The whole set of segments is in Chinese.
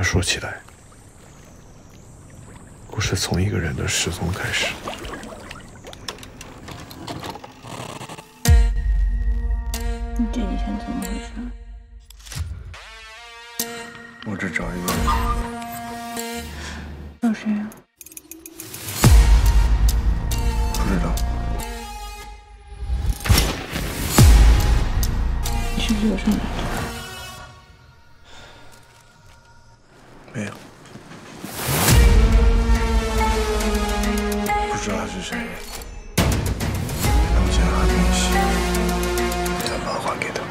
要说起来，故事从一个人的失踪开始。 你这几天怎么回事？ 我只找一个人。 找谁啊？ 不知道。 你是不是有上来的？ 没有。不知道他是谁。但我想要他的东西，我想把它还给他。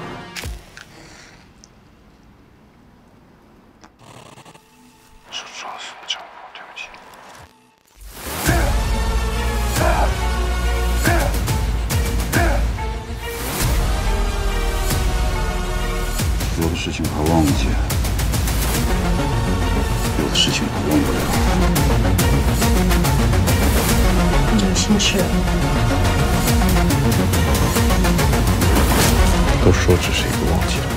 是撞死的丈夫，对不起。 有的事情还忘记，有的事情还忘不了。 你有心事？ 都说只是一个忘记的。